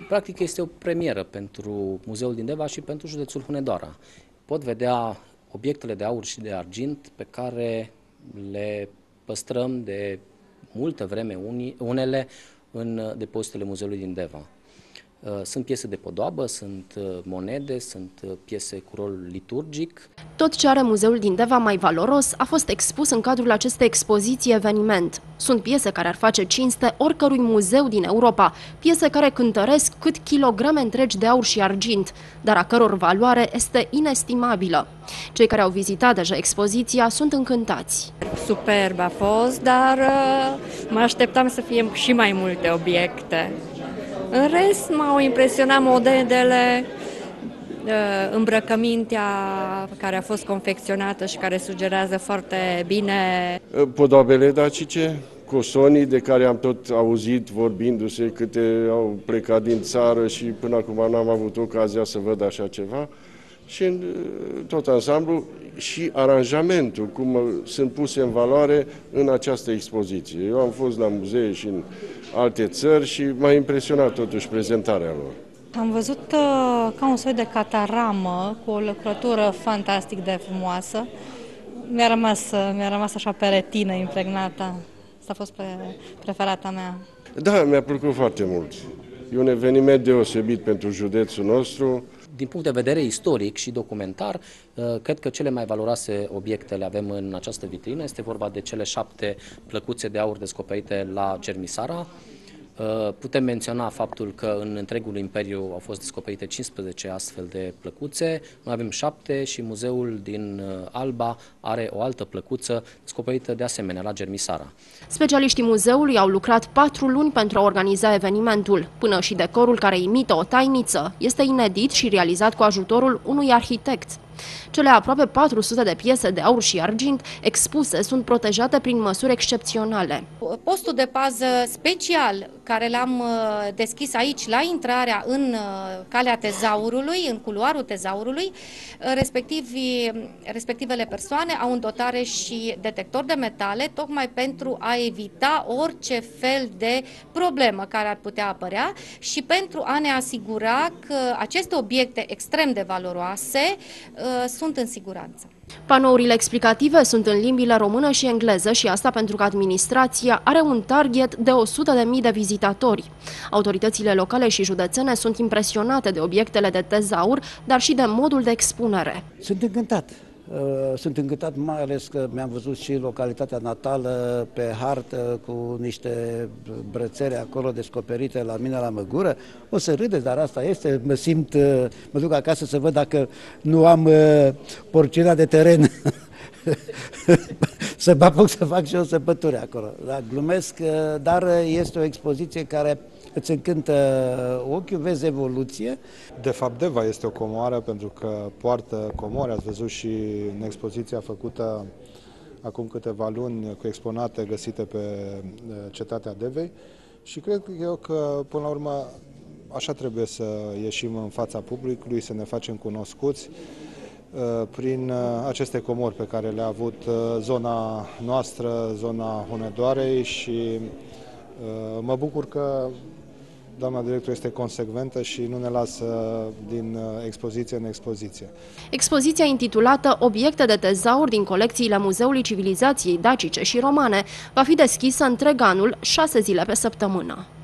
Practic este o premieră pentru Muzeul din Deva și pentru județul Hunedoara. Pot vedea obiectele de aur și de argint pe care le păstrăm de multă vreme unele în depozitele Muzeului din Deva. Sunt piese de podoabă, sunt monede, sunt piese cu rol liturgic. Tot ce are Muzeul din Deva mai valoros a fost expus în cadrul acestei expoziții eveniment. Sunt piese care ar face cinste oricărui muzeu din Europa, piese care cântăresc cât kilograme întregi de aur și argint, dar a căror valoare este inestimabilă. Cei care au vizitat deja expoziția sunt încântați. Superb a fost, dar mă așteptam să fie și mai multe obiecte. În rest, m-au impresionat modelele, îmbrăcămintea care a fost confecționată și care sugerează foarte bine. Podoabele dacice, cosonii de care am tot auzit vorbindu-se câte au plecat din țară și până acum n-am avut ocazia să văd așa ceva. Și în tot ansamblu și aranjamentul, cum sunt puse în valoare în această expoziție. Eu am fost la muzee și în alte țări și m-a impresionat totuși prezentarea lor. Am văzut ca un soi de cataramă cu o lucrătură fantastic de frumoasă. Mi-a rămas așa pe retină impregnată. Asta a fost preferata mea. Da, mi-a plăcut foarte mult. E un eveniment deosebit pentru județul nostru. Din punct de vedere istoric și documentar, cred că cele mai valoroase obiecte le avem în această vitrină. Este vorba de cele 7 plăcuțe de aur descoperite la Germisara. Putem menționa faptul că în întregul imperiu au fost descoperite 15 astfel de plăcuțe. Noi avem 7 și muzeul din Alba are o altă plăcuță descoperită de asemenea la Germisara. Specialiștii muzeului au lucrat 4 luni pentru a organiza evenimentul. Până și decorul care imită o tainiță este inedit și realizat cu ajutorul unui arhitect. Cele aproape 400 de piese de aur și argint expuse sunt protejate prin măsuri excepționale. Postul de pază special care l-am deschis aici la intrarea în calea tezaurului, în culoarul tezaurului, respectivele persoane au în dotare și detector de metale, tocmai pentru a evita orice fel de problemă care ar putea apărea și pentru a ne asigura că aceste obiecte extrem de valoroase sunt în siguranță. Panourile explicative sunt în limbile română și engleză și asta pentru că administrația are un target de 100.000 de vizitatori. Autoritățile locale și județene sunt impresionate de obiectele de tezaur, dar și de modul de expunere. Sunt încântat. Sunt încântat, mai ales că mi-am văzut și localitatea natală pe hartă cu niște brățări acolo descoperite la mine la Măgură. O să râdeți, dar asta este, mă duc acasă să văd dacă nu am porcina de teren. Să mă apuc să fac și o săpături acolo. Da, glumesc, dar este o expoziție care îți încântă ochiul, vezi evoluție. De fapt, Deva este o comoară pentru că poartă comori. Ați văzut și în expoziția făcută acum câteva luni cu exponate găsite pe cetatea Devei și cred eu că, până la urmă, așa trebuie să ieșim în fața publicului, să ne facem cunoscuți prin aceste comori pe care le-a avut zona noastră, zona Hunedoarei și mă bucur că doamna director este consecventă și nu ne lasă din expoziție în expoziție. Expoziția intitulată Obiecte de tezaur din colecțiile Muzeului Civilizației Dacice și Romane va fi deschisă întreg anul, 6 zile pe săptămână.